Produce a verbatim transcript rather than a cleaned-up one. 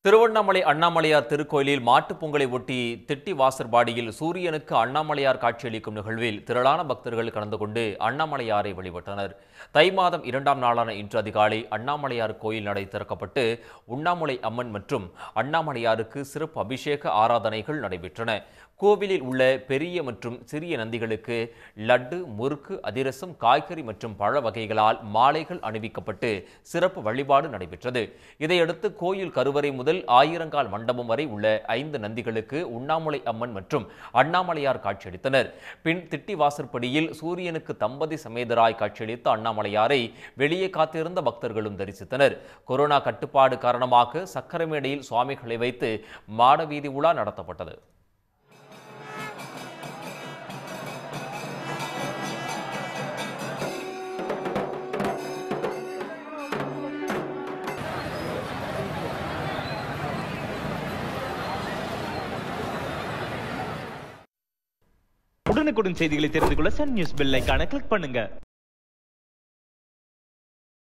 திருவண்ணாமலை அண்ணாமலையார் திருக்கோயிலில் மாட்டுப் பொங்கலை ஒட்டி திட்டி வாசற்பாடியில் சூரியனுக்கு அண்ணாமலையார் காட்சியளிக்கும் நிகழ்வில் திரளான பக்தர்கள் கலந்து கொண்டு அண்ணாமலையாரை வழிபட்டனர். தை மாதம் இரண்டாம் நாளான இன்று அதிகாலை அண்ணாமலையார் கோயில் நடை திறக்கப்பட்டு உண்ணாமுலை அம்மன் மற்றும் அண்ணாமலையாருக்கு சிறப்பு அபிஷேக ஆராதனைகள் நடைபெற்றன. கோவிலில் உள்ள பெரிய மற்றும் சிறிய நந்திகளுக்கு லட்டு, முறுக்கு, அதிரசம், காய்கறி மற்றும் பழ வகைகளால் மாலைகள் அணிவிக்கப்பட்டு சிறப்பு வழிபாடு நடைபெற்றது. இதையடுத்து கோயில் கருவறை முதல் ஆயிரங்கால் மண்டபம் வரை உள்ள ஐந்து நந்திகளுக்கு உண்ணாமுலை அம்மன் மற்றும் அண்ணாமலையார் காட்சியளித்தனர். பின் திட்டி வாசற்படியில் சூரியனுக்கு தம்பதி சமேதராய் காட்சியளித்த அண்ணாமலையாரை வெளியே காத்திருந்த பக்தர்களும் தரிசித்தனர். கொரோனா கட்டுப்பாடு காரணமாக சக்கரமேடையில் சுவாமிகளை வைத்து மாடவீதி உலா நடத்தப்பட்டது. உடனுக்குடன் செய்திகளை தெரிந்து கொள்ள சன் நியூஸ் பெல் ஐகானை கிளிக் பண்ணுங்க.